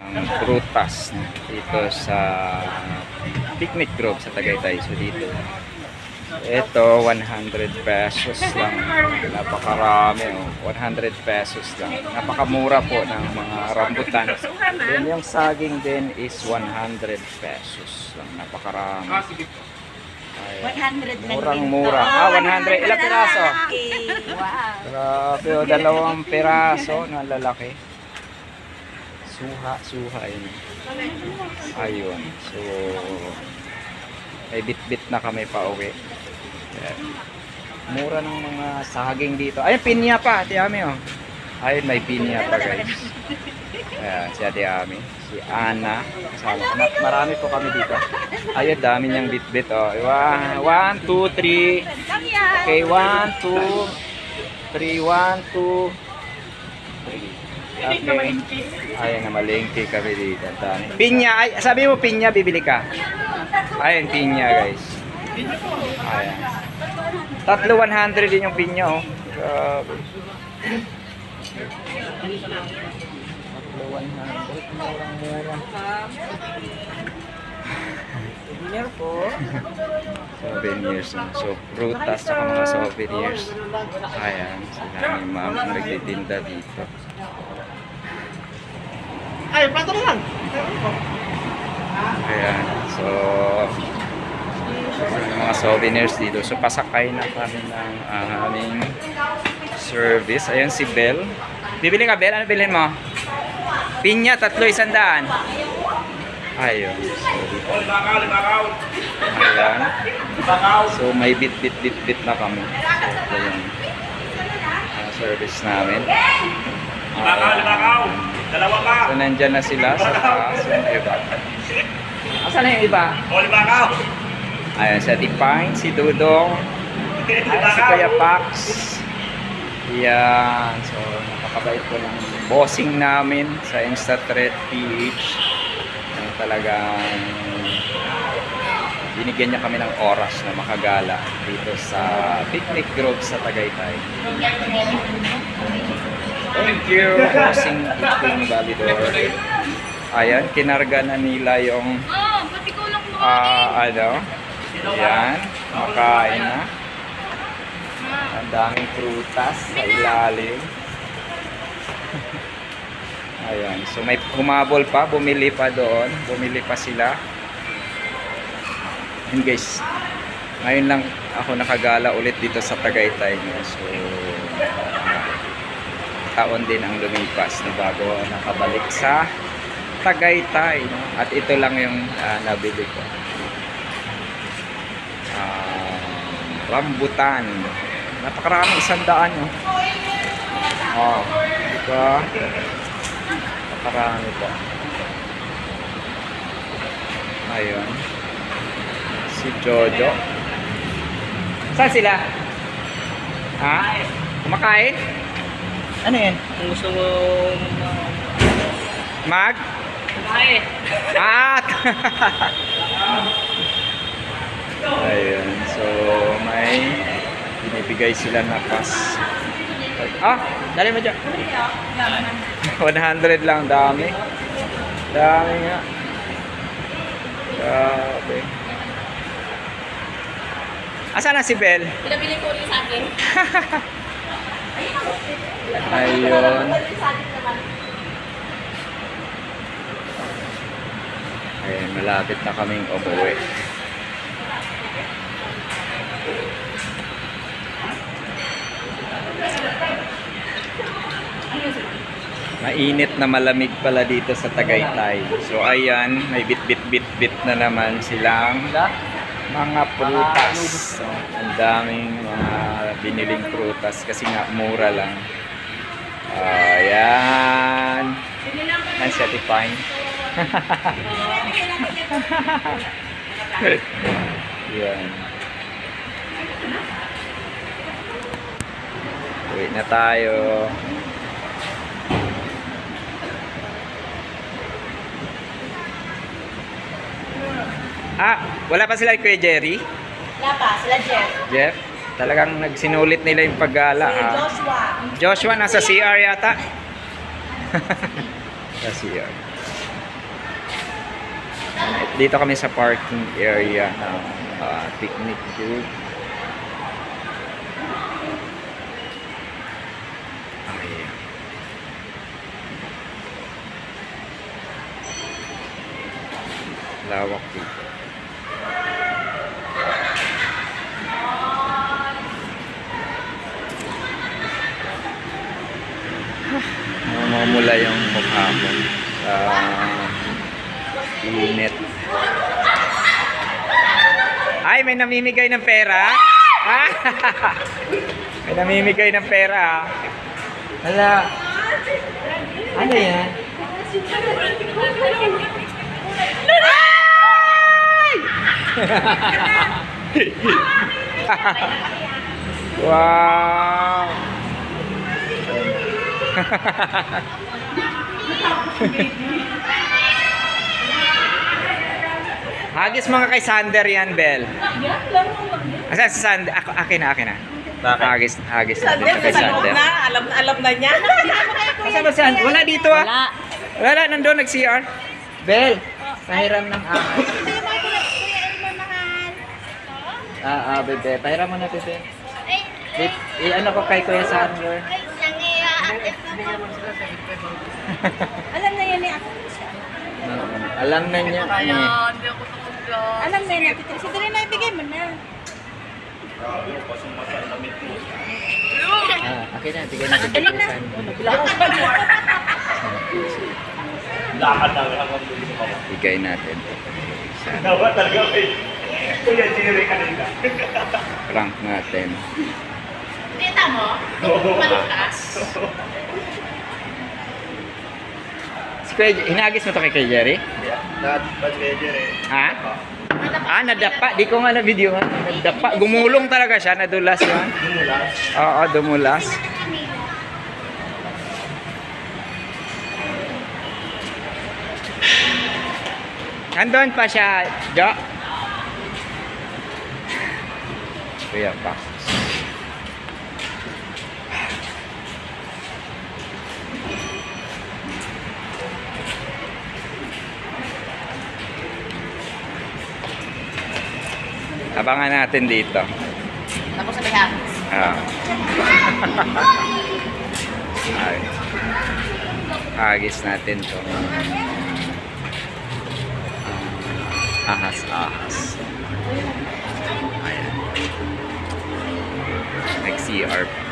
Ang prutas dito sa Picnic Grove sa Tagaytay. So dito, ito 100 pesos lang. Napakarami, oh. 100 pesos lang. Napakamura po ng mga rambutan. Then yung saging din is 100 pesos lang. Napakarami. Ayan. 100 Murang-mura. 100. Ilang piraso? Wow. Grabe, oh, 2 piraso na lalaki. Suha yun. Ayun. So, may bit-bit na kami pa uwi. Mura ng mga saging dito. Ayun, pinya pa, Ate Ami, oh. Ayun, may pinya pa, guys. Ayan, si Ate Ami. Si Ana. Kasama. Marami po kami dito. Ayun, dami niyang bit-bit, oh. 1, 2, 3. Okay, 1, 2, 3, 1, 2, 3. Okay. Ayan na, malengke kami dito. Pinya, ay, sabi mo pinya, bibili ka. Ayan, pinya, guys. Ayan. 100 din yung pinya, oh. Grabe. 100, murang-mura. Souvenir po. Souvenirs. So, prutas sa mga souvenirs. Ayan, sila ni ma'am ang nagtitinda dito. Ay, pato lang. Ayan, so mga souvenirs dito. So pasakay na kami ng aming service. Ayan si Bel. Bibili ka, Bel? Ano bilhin mo? Pinya, 3, 100. Ayun. So dito. Ayan. So may bit na kami. So ayan. Service namin. Dalawa pa. So nandyan na sila sa taas yung iba. Asan na yung iba? Ayan, si Ate Pine, si Dudong, ayan, si Kuya Pax. Ayan, so napakabait po ng bossing namin sa Instathread PH. Ayan, talagang binigyan niya kami ng oras na makagala dito sa Picnic Grove sa Tagaytay. Thank you, bossing Iting Validor. Ayan, kinarga na nila yung ano, ayan, makain na. Ang daming prutas sa ilalim. Ayan, so may humabol pa, bumili pa doon, bumili pa sila. And guys, ngayon lang ako nakagala ulit dito sa Tagaytay. So, taon din ang lumipas na bago nakabalik sa Tagaytay, no? At ito lang yung nabili ko. Rambutan. Napakarami, 100, no? Oh, diba? Napakarami pa. Ayun. Si Jojo. Saan sila? Ha? Kumakain? Ano yan? Kung gusto mo Mag? kumain. At! Ayun. So, may binibigay sila na pass. Dali mo dyan. 100 lang. Dami. Dami nga. Grabe. Asan na si Bel? Pinabili ko ulit sa akin. Ayun. Ayun, malapit na kaming umuwi. Mainit na malamig pala dito sa Tagaytay. So ayan, may bit na naman silang mga prutas. So, ang daming mga biniling prutas kasi nga mura lang. Ayan. Ayan si Ate Pine. Ayan. Uwi na tayo. Wala pa sila Kuya Jerry? Wala pa, sila Jeff. Jeff? Talagang nagsinulit nila yung paggala. Joshua. Joshua nasa CR yata. Sa CR. Dito kami sa parking area ng picnic group. Ayan. Lawak dito. Mamumula yung mukha mo sa init. Ay, may namimigay ng pera? Ah! May namimigay ng pera. Hala. Ano yan? Wow. Hagis mga kay Sander yan, Bel. Asa si Sander? Akin na. Bakit? Hagis natin kay Sander. Alam na niya. Asa ba Sander? Wala dito ah. Wala, nandun nag-CR. Bel, pahiram ng ahas. Bebe. Pahiram mo na, Bebe. Ano ko kay Kuya Sander? Alam na yan ni ako. Alam na niya. Alam na yan. Si Dali na ibigay mo na. Akin na, bigay natin kay Kuya Sander. Lakad na ako ang dulo sa baba. Bigay natin. Dapat talaga eh. Kuya Jerry kanina. Prank natin. Kita mo? Malakas. Si Kuya, hinagis mo to kay Jerry? Ba't Kuya Jerry? Ha? Nadapa. Di ko nga na-video nga. Nadapa. Gumulong talaga siya. Nadulas yun. Dumulas. Oo, dumulas. Nandun pa siya, Jo. Kuya pa. Abangan natin dito. Tapos sabi ha. Ay. Agis natin to. Ahas. Ayan. Nag-CR pa.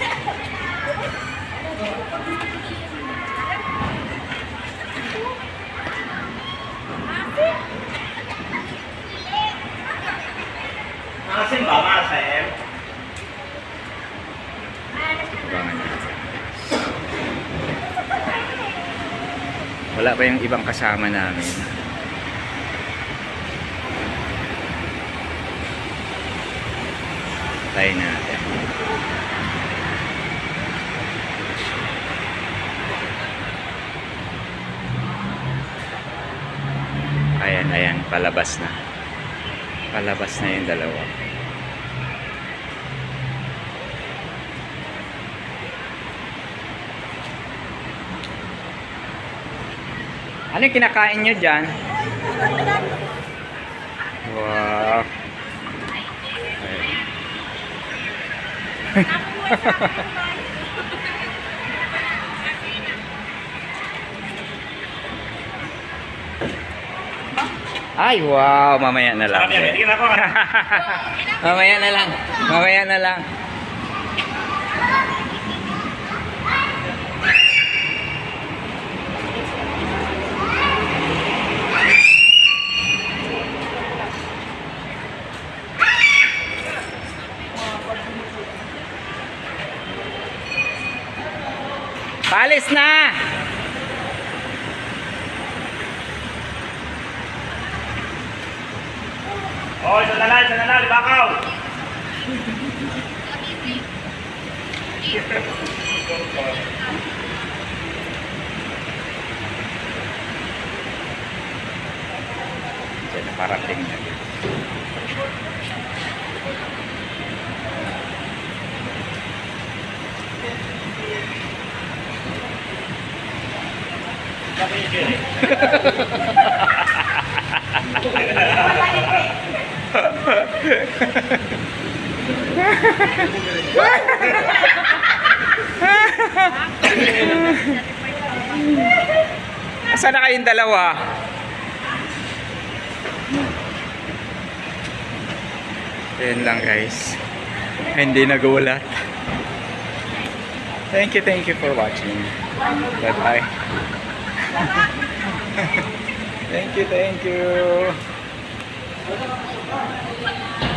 Asin ba, Masem? Abangan natin. Wala pa yung ibang kasama namin. Tayo natin. Ayan, palabas na. Palabas na yung dalawa. Ano yung kinakain nyo dyan? Wow. Ay, wow. Mamaya na lang. Sarap yan. Tingnan ako. Mamaya na lang. Mamaya na lang. Palis na! Oh, isa na lang, bakaw. Diyan na parating na. Kuya Jerry. Asa na kayong dalawa? Ayan lang guys. Hindi nagulat. Thank you for watching. Bye bye. Thank you.